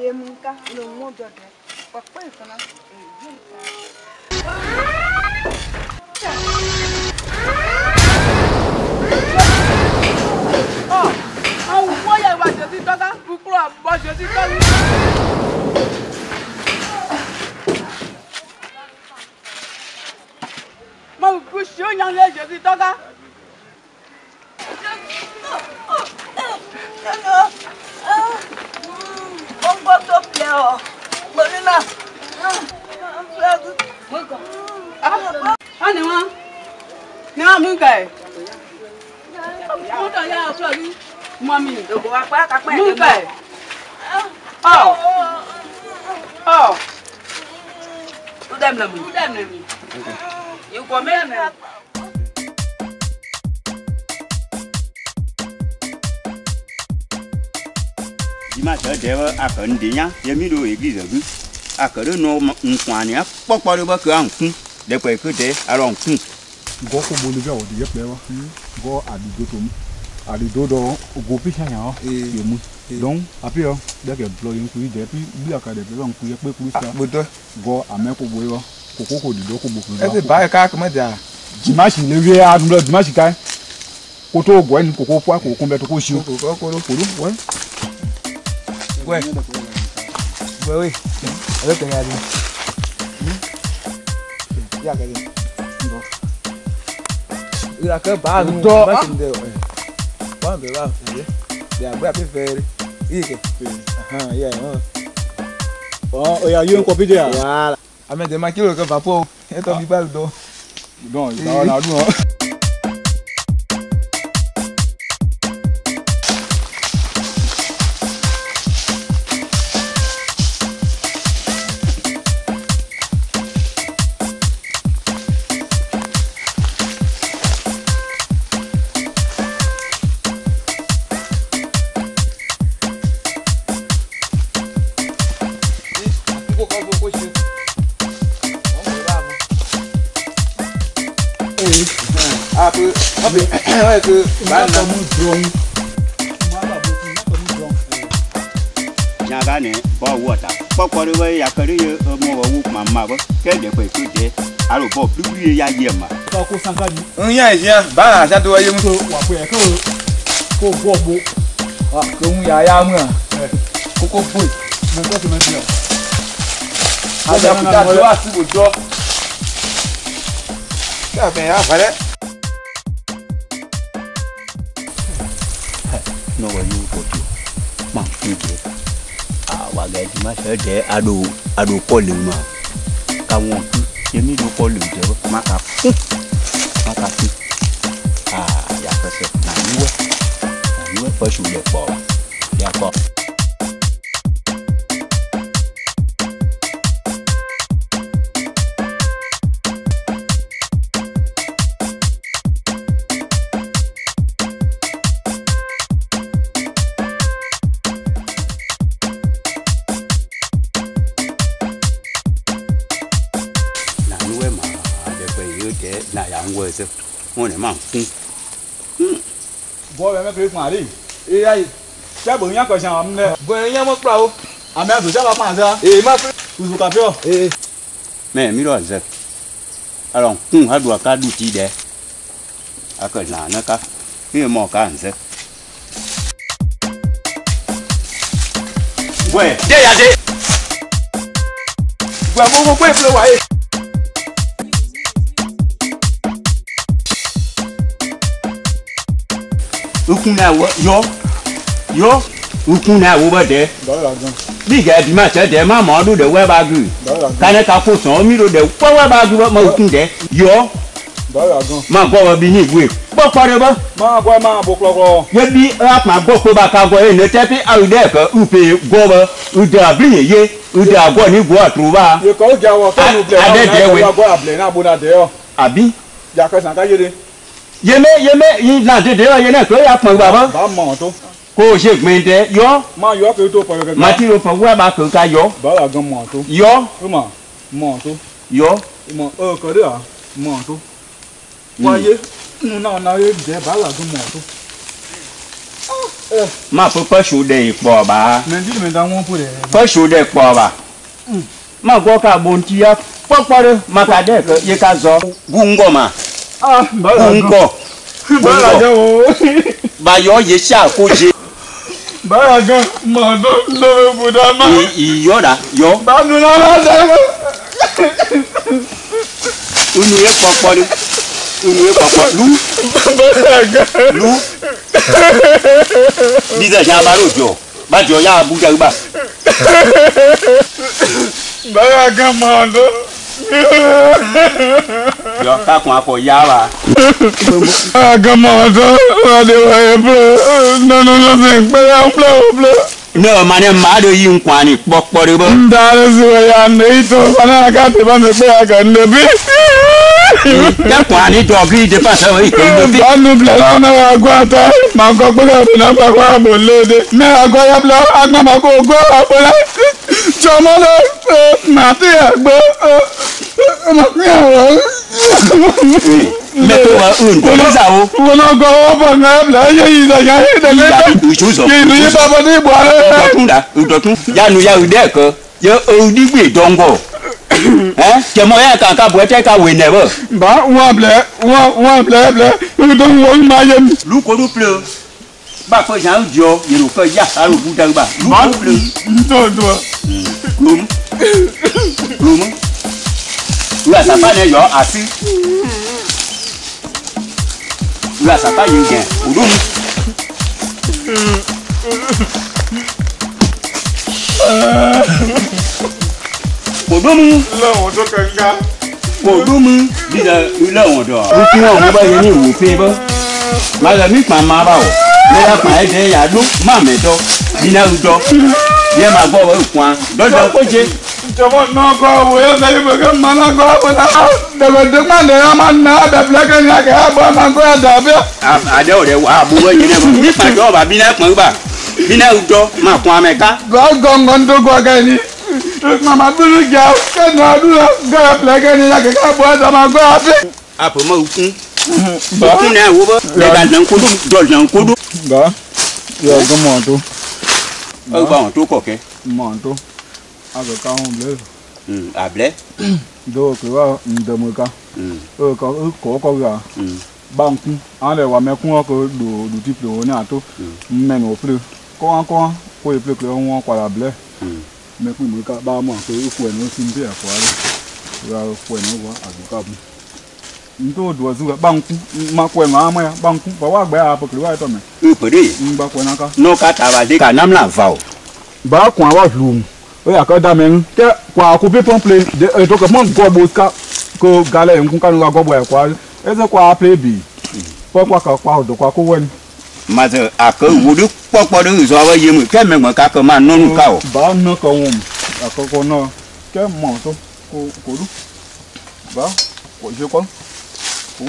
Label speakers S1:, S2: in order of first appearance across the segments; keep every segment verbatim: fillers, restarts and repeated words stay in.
S1: ye muka no mo do de. Papa e kana. Oh, àwọn boya wa je ti toka, kukuru abo je ti toka. Mo ku shi o yan le je ti toka. Bongo to pleo. Bolina. Ani wa. Ni wa mi kai. Mo to ya so bi. Mami, dogo wa pa ka pe. Mi kai. Oh. Oh. Tu dem na mi. Tu dem na mi. You go me na.
S2: Ma chở đeo à cẩn đi nhá, giờ mi đồ gì rồi, à cẩn đó nó quan nhá, bóc bao nhiêu bao cửa hàng khung, để quay cứ thế, à lòng khung.
S3: Có có bố liga ở đi ép đấy có à đi đô tôm, à đi đô đó, có biết sao nhở, hiểu không? Donc, après đó, để cái blow những quý để puis bây giờ cái để lòng quý ép quý sao?
S4: Bữa đó,
S3: có à mấy cô bố đó, cô cô cô đi đó cô bố đó.
S4: Em phải bài cá cái mấy giờ?
S3: Dimanche le vieux à nous le dimanche cái, cô tô quên cô cô phải cô không biết cô xíu.
S4: Cô cô cô cô đúng quên. Quên. Quên ơi, ở cái nhà đi. Ra cái gì? Ra cái ba luôn, ba chừng đều. Ba đều ba, gì? Dạ, bữa phải về đi. Đi kìa. Ha, yeah, ha.
S3: Ờ, ơi à, yêu có biết gì à?
S4: Dạ. À mẹ để mai kêu cái vợ phụ, em tao đi ba được đâu.
S3: Rồi, đó là đúng rồi.
S4: Ah, tu, apa? Apa tu?
S3: Mana mu drone?
S2: Nhà cái này bỏ vua ta, bỏ qua đi với nhà cái đấy mua vào vua mà mà với cái để phải cứ thế, à rồi bỏ cứ đi ra gì mà.
S3: Tao cô sang cái gì?
S4: Ừ, nhà gì à? Ba là sao tôi dùng?
S3: Cô, quả quẹt cô, cô bỏ bộ.
S4: À, cũng nhà nhà mưa. Cô cô bụi.
S3: Mình có gì mà hiểu?
S4: À, giờ chúng ta đưa sư phụ cho. Cái này à, phải đấy.
S2: Nó vào yêu cổ chịu, mà cứ thế. À, và cái gì mà sẽ để à đồ à đồ có lựu mà, cao ngon cứ, chỉ mi đồ có lựu chứ, mà cả, mà cả cứ. À, dạ cái sự này nuôi, nuôi phải sủng được bỏ, dạ bỏ. Nãy giờ ông quay xem, ngồi này mà,
S3: Bố mẹ cứ mà đi, đi đây, chắc bữa nhá coi xem ấm đây.
S4: Bữa nhá mất đâu?
S3: À mẹ thử chắc là mà ra.
S4: Ê, mà
S3: cứ dùng cà phê không?
S4: ê,
S2: mẹ mi rồi giờ, à lòng, cũng hai đùa cá đủ chi đấy, à cái nào nữa cá, cái mò cá ăn giờ. Quay, đây là gì?
S4: và mua mua quên rồi vậy.
S2: Ukun na wo yo yo ukun na wo ba de
S3: Đó là gì?
S2: bi ga di ma che de ma mo do de we ba gu
S3: Đó là gì?
S2: ka ne ka ko so mi do de wa wa ba gu ma ukun de yo
S3: Đó là gì?
S2: ma go wa bi ni we po pa de ba
S3: Mà qua mà buộc lò lò.
S2: ye bi a ma go ko ba ka go e ne te pi a de ka u pe go ba u da bi ye u da go ni go atru ba
S3: Yêu cầu giàu à, cái nụ
S2: À, đây
S3: này
S2: để
S3: là
S2: quên.
S3: qua áp lên à, bữa nào để không?
S2: abi
S3: Dạ coi sang cái gì đi.
S2: ye me ye me yi na de de ye na ko ya pon ba ba
S3: Ba mỏ tôi.
S2: ko se gben de yo
S3: Mà yo cái tôi phải cái.
S2: ma ti ro fo wa ba ko ka yo
S3: Đó là gom mỏ tôi.
S2: yo
S3: Đúng mà. Mỏ tôi.
S2: yo
S3: Mỏ ờ cái đấy à? Mỏ tôi. Qua gì? Nó nào nào để bả là gom mỏ tôi.
S2: ma fu pa shu de po ba
S3: men di men da won pu de
S2: pa shu de po ba ma go ka bon ti ya po po de ma ka de ko ye ka zo bu ngo ma
S3: ah ba
S2: bu ngo
S3: ba la ja o
S2: ba yo ye sha ko je
S3: ba la ga ma do lo bu da ma
S2: i yo da yo
S3: ba nu la la da
S2: unu ye po po de unu ye po po lu
S3: ba la ga
S2: lu đi ra nhà ba rồi chỗ ba chỗ nhà bu chơi ba
S3: ba la ga ma do
S2: yo ta qua có ya ba
S3: ah ga ma do wa de wa e bro no no no se pe ya bro bro
S2: no mà nem má được yin qua ni bọc bọc được bơ
S3: nda le su ya nei to bana ka te ba me pe ya ga ne bi
S2: cái quả này đỏ ghi để phát sao ấy
S3: ba nu bla la na wa gwa ta ma ko pe ka na pa kwa bo le de me agwa ya bla agba ma ko go abo la jo mo le ma te agbo ma pe ya
S2: mẹ tôi mà ưn có lý sao
S3: wo no go ba na bla ye yi da ya ye de le
S2: đủ chú rồi
S3: ki ni ba ba ni bo
S2: đỏ tung đã đỏ tung ya nu ya ude cơ yo o đi bị đông go eh che mo ya ka ka bo te ka we ne bo
S3: ba wa bla wa wa bla bla ni do wo ma ye
S2: lu ko lu pleu ba ko ya jo ye lu ko ya a lu bu dang ba lu ko pleu
S3: to to
S2: lum lum là ça pas ne yo asi là ça pas yin gen udum udum
S3: la wo to kan ga
S2: udum đi ra la wo do lu ki won mo ba ye ni wo pe bo ma la mi pa ma ba o le la pa e de ya lu ma me do đi na do ye ma go wo kwa do do ko je
S3: Coba nongko, ya saya bagaimana kau pernah dapat dengan dia mana ada belakangnya kayak apa mangko ada apa?
S2: Ada ada wah buat ini apa? Ini pada apa? Bina apa ba? Bina ujo, mak kuah mereka.
S3: Gua gonggon tu gua kayak ini. Mama dulu jauh kan dulu gak belakangnya kayak apa sama gua apa?
S2: Apa mau ukun? Ukun ni apa? Lepas nang kudu, jual nang kudu.
S3: Gak, ya gua tu.
S2: Oh bang, tu kok ke?
S3: Mau tu. Aku kau boleh.
S2: Hmm, able.
S3: Do kau ndak mereka.
S2: Hmm.
S3: Eh kau kau kau ya.
S2: Hmm.
S3: Bang tu, ada wa me kun ko do do ti plo ni ato. Men o plo. Ko an ko ko e plo ko won kwa la ble.
S2: Hmm.
S3: Me kun mereka ba mo ko ku eno sin be akwa le. Wa ku eno wa aguka bu. Nto do zu bang tu ma ko ma ma ya bang tu ba wa gba apa klo wa to me.
S2: Ừ, bữa đi.
S3: Ngba ko na ka.
S2: No ka tava de ka nam la vào.
S3: Ba ko wa flum. O ya ka da men ke kwa ku pe pon play de e to ko mon go bo ska ko gale nkun kanu ga go bo e kwa. Eze kwa play bi. Po kwa ka kwa do kwa ko wen.
S2: Mà giờ à cơ vụ đức bọc bọc đức rồi bây giờ mình cái mình mà cá cơ mà non cao.
S3: Ba no ko won. A ko ko no. Ke mo to ko ko du. Ba ko je ko. Ko.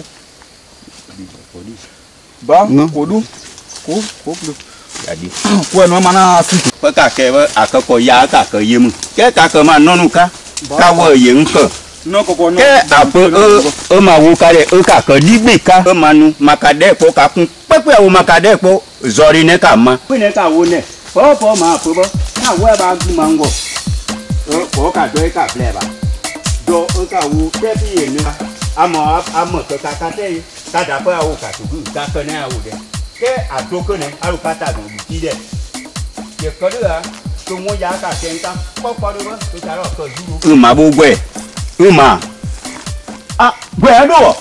S3: Ba ko du. Ko ko play.
S2: Jadi.
S3: Ko no mana si.
S2: Với cả cái với à cơ có giá cả cơ gì mình cái cá cơ mà non cá. Cá vợ những cơ.
S3: No ko ko no.
S2: Cái à bơ ơ ơ mà vu cá đấy ơ cả cơ đi bị cá. Ơ mà nu mà cá đấy có cá cũng bớt bớt mà cá đấy có rồi này cả mà. Cái này cả vu này. Phở phở mà phở phở. Na vu ba gu mango. Ơ có cả đôi cả ple ba. Do ơ cả vu cái gì nữa. Ama ama ke kakate kada pa au katugu kakane au de ke adoko ne au kata do ti de ye ko de a to mo ya ka kenta ko ko do to taro ko juru uma bu gwe uma ah gwe do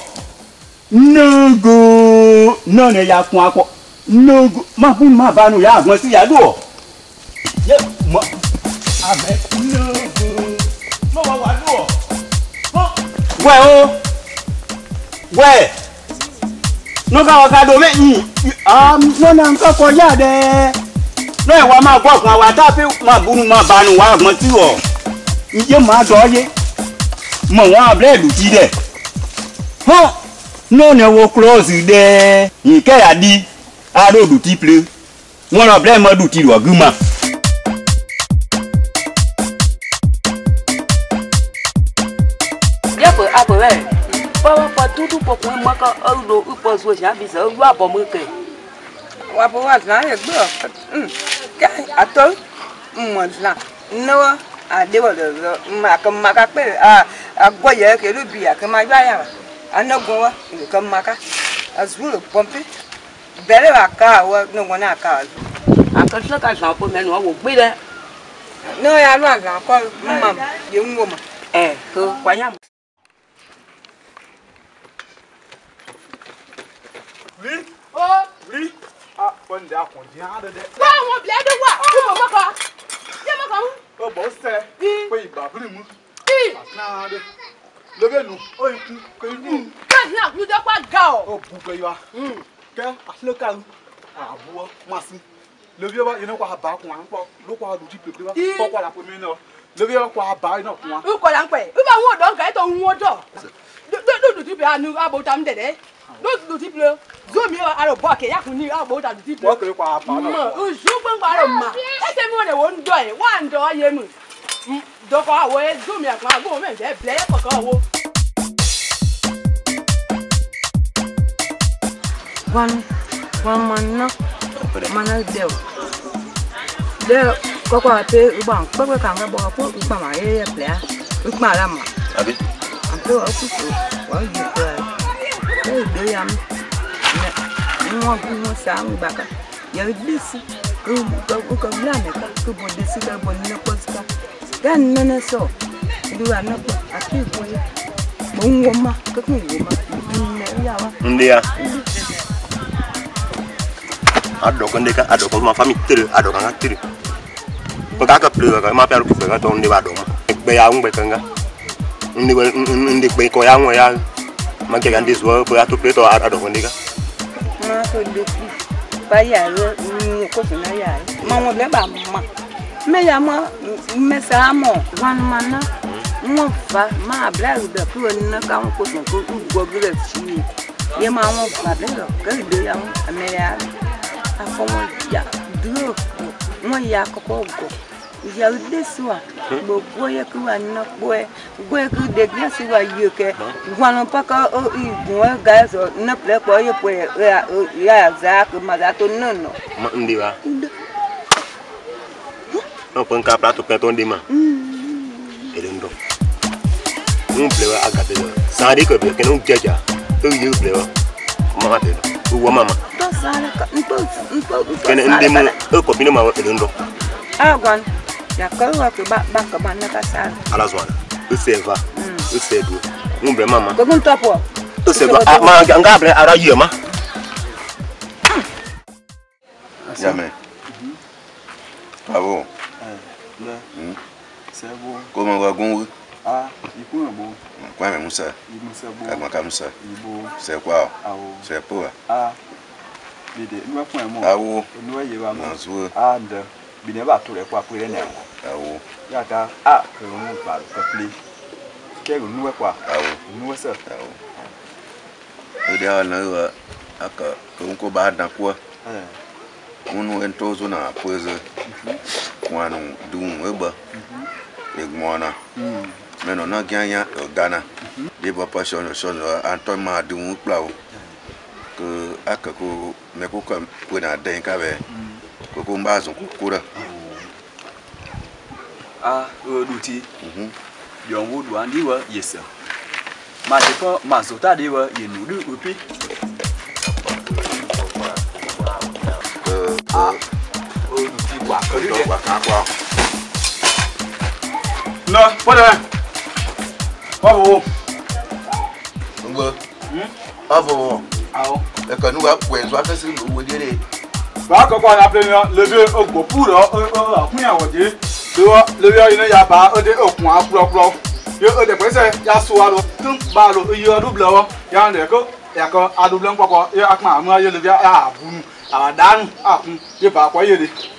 S2: nugu no ne ya kun akọ nugu ma bu ma ba nu ya agbon si ya do ye mo ame nugu mo wa wa do gwe o gwe no ka wa ka do me yin um no na nkan ko ya de no e wa ma gbo kan wa ta pe ma bunu ma banu wa gbon ti o nje ma do ye mo wa blade ti de ho no ne wo close de yin ke ya di a do du ti ple won ro blade mo du ti ro guma
S1: ya po a po we pa pa tu tu po ko ma ka o do u po so sha bi so wa po mo ke wa bo wa zan ye gbo mm ka ato mo zan no a de wo de ma ka ma ka pe a agbo ye ke lu bi a ka ma gba ya anagun wa ka ma ka azuru pompe bere wa ka wa no wona ka akọsọ ka san po menu wo gbe de no ya lu agan ko mam ye nwo ma eh ko kwanya
S3: oui
S1: oh
S3: oui ah bon da kon di ha de
S1: wa won bia de wa ku mo mako ye mako
S3: o bo se pe ibabiri mu
S1: i
S3: na de lebe nu o iku ko iku
S1: ka na ku de kwa ga o
S3: o bu ko yiwa mm ke asle ka abuo masin lebe ba ina kwa ba kun an po lo kwa lu ji pepe ba po kwa la po mi no lebe ba kwa ba ina kun
S1: u ko la npe u ba won do nka to won do do do do ti pe anu abo tam dede do do ti pe zo mi aro bo ke ya kun ni abo ta do ti pe
S3: po ke kwa ba no
S1: mo u su gbo ngba ro ma e te mi won de won do e wa ndo ye mu do ko awo e zo mi akwa agbo me be ble ko ko wo one one man no mana deo de ko ko ate uban pe pe kan bo ko upa ma ye ye ple upa la ma
S2: abi
S1: ape o ku ko wa ju ko e do yam ne mo ku mo sa mi baka ya disi ku ko ko bla ne ka ku bo disi ka bo ne ko ska gan no ne so du ana ko ati ko ye mo ngoma ka ku ngoma ne ya wa
S2: ndia adoko ndeka adoko ma famille tere adoko nga tere paka ka pleu ka ma père ku fega to ndi ba do ma be ya ngbe kanga ndi ndi be ko ya ngwa ya ma ke ga ndi zo ko ya to pleto adoko ndeka
S1: ma to de ba ya ro ko so na ya ma won le ba ma me ya mo me sa mo wan mana mo fa ma bla de pu na ka ko so ko go gre chi ye ma mo fa de ka de ya me ya afomo ya duro mo ya koko go ya deswa bo boye ku anna boye boye ku de gasi wa yuke gwanu paka o igun ga so na ple ko ye boye ya ya za ku ma za to no no
S2: ma ndi wa no pon ka prato pe to ndi ma ele ndo un ple wa aga de sa ri ko be ke no jaja to yu ple wa ma te wo mama
S1: sala ka nto nto
S2: kene ndimo e ko bino ma ele ndo
S1: agwan ya ka wa ke ba ba ka ba na ka sala
S2: ala zwana e seva e sedu ngumbe mama
S1: ko kun topo
S2: e seva ma ngabre ara yema
S5: jamais bravo
S3: le c'est bon
S5: comment va gongo
S3: ah il peut bon
S5: quoi mais Moussa
S3: il Moussa bon
S5: avec ma Moussa
S3: bon
S5: c'est quoi
S3: ah
S5: c'est pour
S3: ah bide nous point mo
S5: ah wo
S3: nous y va mo
S5: manzo
S3: ah de bide ba to le kwa pere na
S5: ah wo
S3: ya ta ah que on parle que play que nous quoi
S5: ah wo
S3: nous ça
S5: ah wo o dia na wa aka ko ko ba da ko
S3: eh
S5: unu entozo na poeze kwanu dum eba egmona meno na ganya Ghana de ba passion so Anton ma dum plao que aka ko me ko ko na den ka be ko ko mbazo ko kura
S3: ah o duti mhm yon wo du andi wa yesa ma je ko ma so ta de wa yenu du upi
S5: ah
S3: o duti wa ko de
S5: wa ka kwa
S3: no pada bawo
S5: ngo avo
S3: awo
S5: e ka nu wa kwen so akasi lu wo dire
S3: ba ko ko na pleni le be ogbo puro akun ya woje do le be ina ya ba o de okun apro pro yo o de pese ya so wa lo tun ba lo iye odu blowo ya nde ko ya ko adu blo npoko ya akma amu aye le be ya abunu awadanu akun ye ba ko ye de